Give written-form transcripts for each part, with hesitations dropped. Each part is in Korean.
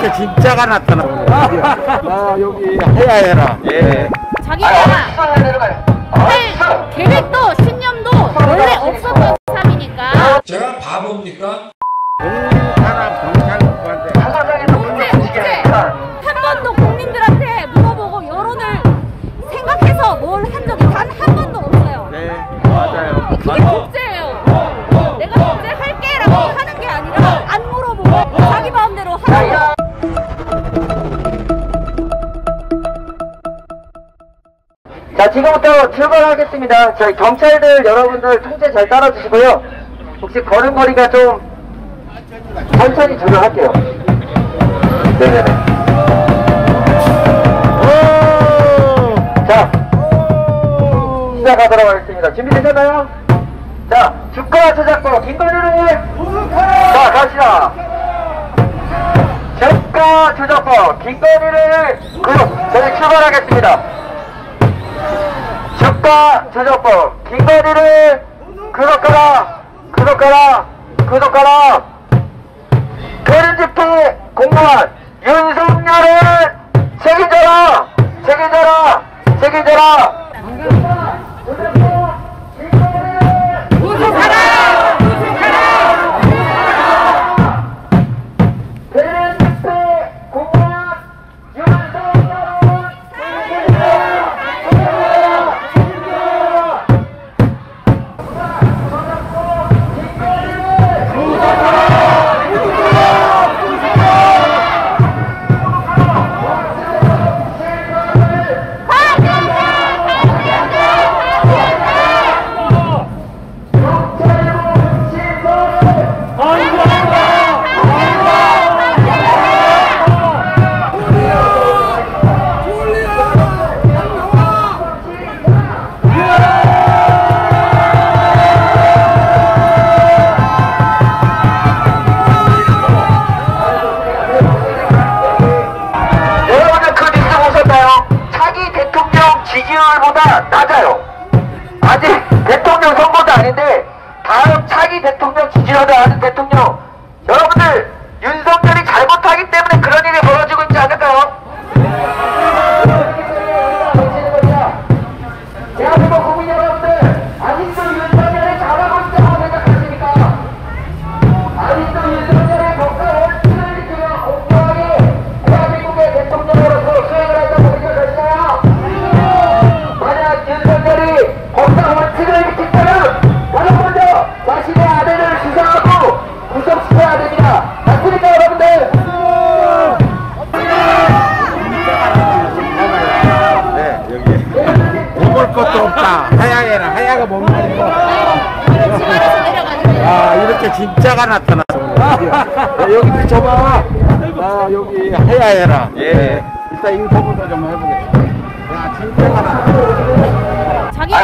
이렇게 진짜가 나타나고 여기 해야 해라. 예. 자기가 할 계획도 신념도 원래 없었던 사람이니까. 제가 바보입니까? 사람 경찰국한테 국제 한 번도 국민들한테 물어보고 여론을 생각해서 뭘 한 적이 단 한 번도 없어요. 네 맞아요. 그게 국제예요. 내가 국제 할게라고 하는 게 아니라 안 물어보고 자기 마음대로 하는 거. 자, 지금부터 출발하겠습니다. 저희 경찰들 여러분들 통제 잘 따라주시고요. 혹시 걸음걸이가 좀 천천히 조절할게요. 네네네. 자, 시작하도록 하겠습니다. 준비되셨나요? 자, 주가 저작권 김건희를 자, 갑시다. 주가 저작권 김건희를 저희 출발하겠습니다. 주가 저작법 김건희를 구독하라 거린집회 공무원 윤석열을 책임져라 지지율보다 낮아요. 아직 대통령 선거도 아닌데 다음 차기 대통령 지지율을 하는 대통령 여러분들 윤석열이 잘못하기 때문에 그런 일이 벌어지고 있지 않을까요? 대한민국 국민 여러분들 아직도 윤석열이 잘하고 있다고 생각하십니까? 아직도 윤석열의 법과 원칙을 지키며 공평하게 대한민국의 대통령으로서 수행을 한다고 생각하시나요? 만약 윤석열이 법과 원칙을 지킨다면 바로 먼저 자신의 아내를 수사하고 구속시켜야 됩니다. 맞습니까 여러분들? 네 여기 먹을 것도 없다. 하야해라. 하야가 못 먹고 아 이렇게 진짜가 나타났어. 여기 비춰봐. 아 여기 해야해라. 예. 일단 인터뷰도 좀 해보겠습니다. 야 진짜가 나타났어. 자기가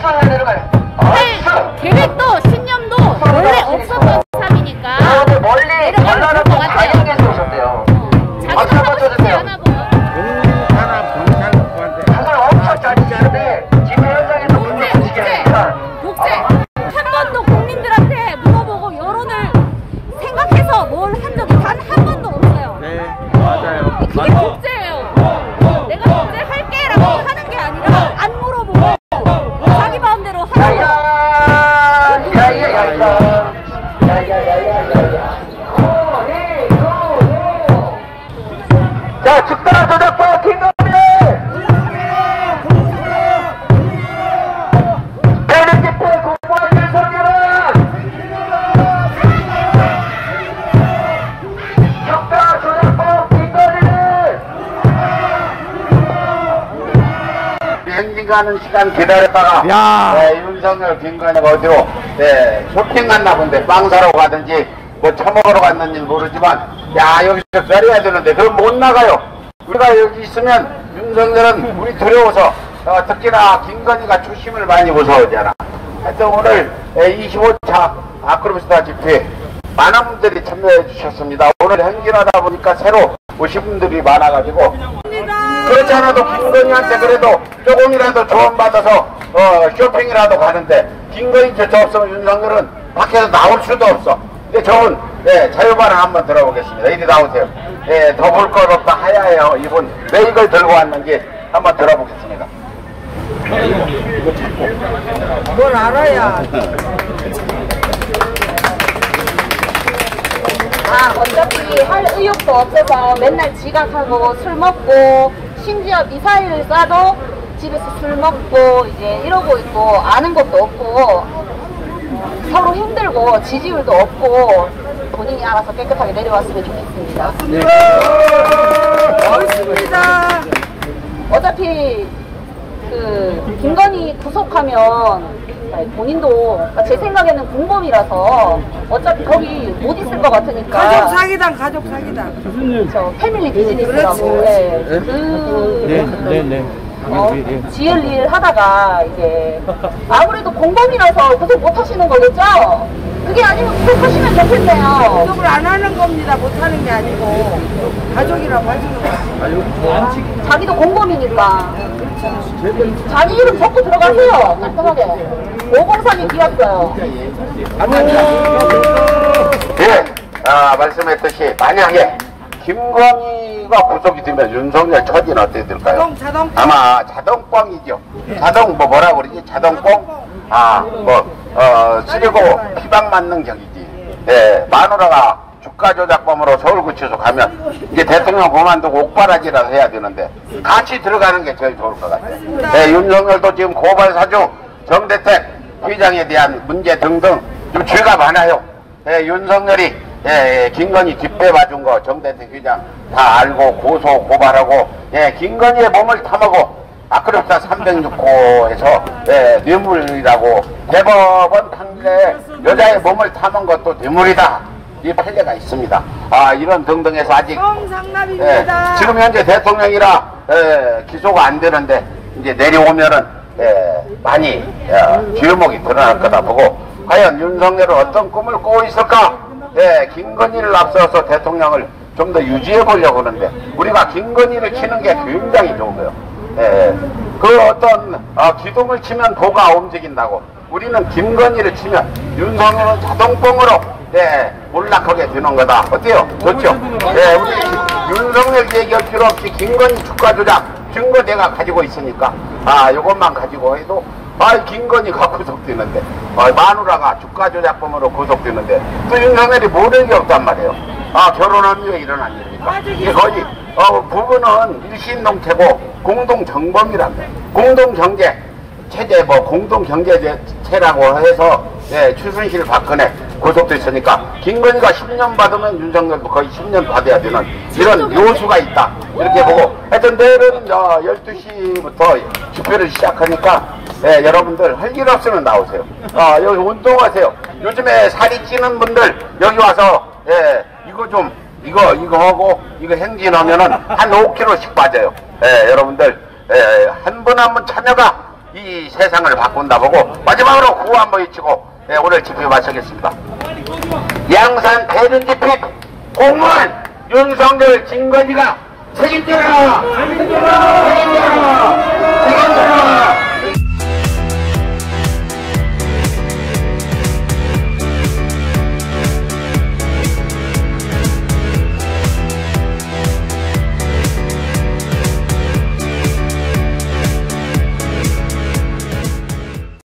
할 계획도 신념도 원래 없었던 사람이니까. 멀리 전라남도 가양에서 오셨대요. 자기가 하고 싶지 않아 보여. 사람 경찰국한테 그걸 엄청 잘 지키는데 집회 현장에서 문제를 지키니까 독재 한 번도 국민들한테 물어보고 여론을 생각해서 뭘 한 적이 단 한 번도 없어요. 네 맞아요. 그게 국제예요. 내가 국제 할게라고 하는 게 아니라 안 물어보고 자기 마음대로 하는 거. 자, 죽다 저작법 김건희 대는 집회 공무원 윤석열은 죽다 저작법 김건희를 행진 가는 시간 기다렸다가 야. 윤석열 김건희가 어디로 쇼핑 갔나 본데 빵 사러 가든지 뭐 처먹으러 갔는지 모르지만 야 여기서 기다려야 되는데 그럼 못 나가요. 우리가 여기 있으면 윤석열은 우리 두려워서 특히나 김건희가 주심을 많이 무서워하잖아. 하여튼 오늘 25차 아크로비스타 집회 많은 분들이 참여해 주셨습니다. 오늘 행진하다 보니까 새로 오신 분들이 많아가지고 그렇지 않아도 김건희한테 그래도 조금이라도 조언받아서 쇼핑이라도 가는데 김건희조차 없으면 윤석열은 밖에서 나올 수도 없어. 좋은 자유발언 한번 들어보겠습니다. 이리 나오세요. 더 볼 것 없다 하야해요. 이분 왜 이걸 들고 왔는지 한번 들어보겠습니다. 뭘 알아야. 어차피 할 의욕도 없어서 맨날 지각하고 술 먹고 심지어 미사일을 쏴도 집에서 술 먹고 이제 이러고 있고 아는 것도 없고 서로 힘들고 지지율도 없고 본인이 알아서 깨끗하게 내려왔으면 좋겠습니다. 멋있습니다. 어차피 그 김건희 구속하면 본인도 제 생각에는 공범이라서 어차피 거기 못 있을 것 같으니까 가족 사기당, 가족 사기당. 저 패밀리 비즈니스라고 지을 일 하다가 이제 아무래도 공범이라서 구속 못 하시는 거겠죠? 그게 아니면 구속하시면 좋겠네요. 구속을 안 하는 겁니다. 못 하는 게 아니고 가족이라고 하시는 거예요. 자기도 공범이니까 자기 이름 적고 들어가세요. 깔끔하게 503이 비었어요. 말씀했듯이 만약에 김건희가 구속이 되면 윤석열 처지는 어떻게 될까요? 자동. 아마 자동뻥이죠. 자동 뭐라고 그러지? 자동뻥? 쓰리고 피방 맞는 격이지. 마누라가 주가 조작범으로 서울구치소 가면 이제 대통령 그만두고 옥바라지라도 해야 되는데 같이 들어가는 게 제일 좋을 것 같아요. 윤석열도 지금 고발 사주, 정대택 회장에 대한 문제 등등 좀 죄가 많아요. 윤석열이 김건희 집회 봐준 거 정대택 회장 다 알고 고소 고발하고 김건희의 몸을 타먹고 아크롭사 306호에서 뇌물이라고 대법원 판결에 여자의 몸을 타먹은 것도 뇌물이다. 이 판례가 있습니다. 이런 등등해서 아직 지금 현재 대통령이라 기소가 안 되는데 이제 내려오면은 많이 뒤르목이 드러날 거다 보고 과연 윤석열은 어떤 꿈을 꾸고 있을까? 김건희를 앞서서 대통령을 좀 더 유지해 보려고 하는데 우리가 김건희를 치는 게 굉장히 좋은 거예요. 그 어떤 기둥을 치면 도가 움직인다고 우리는 김건희를 치면 윤석열은 자동뻥으로 몰락하게 되는 거다. 어때요? 좋죠? 우리 윤석열 얘기할 필요 없이 김건희 주가 조작 증거 내가 가지고 있으니까 요것만 가지고 해도 김건희가 구속되는데 마누라가 주가 조작범으로 구속되는데 또 윤석열이 모르는 게 없단 말이에요. 결혼한 후에 일어난 일이니까 이게 거의 부부는 일신동체고 공동정범이랍니다. 공동경제 체제 공동경제체라고 해서 최순실 박근혜 구속됐으니까 김건희가 10년 받으면 윤석열도 거의 10년 받아야 되는 이런 요수가 있다 이렇게 보고 하여튼 내일은 12시부터 집회를 시작하니까 여러분들 할 일 없으면 나오세요. 여기 운동하세요. 요즘에 살이 찌는 분들 여기 와서 이거 하고 이거 행진하면은 한 5kg씩 빠져요. 여러분들 한 분 한 분 참여가 이 세상을 바꾼다 보고 마지막으로 구호 한번 외치고 오늘 집회 마치겠습니다. 양산 대륜 집회 공무원 윤석열 김건희가 책임져라! 책임져라! 책임져라! 책임져라!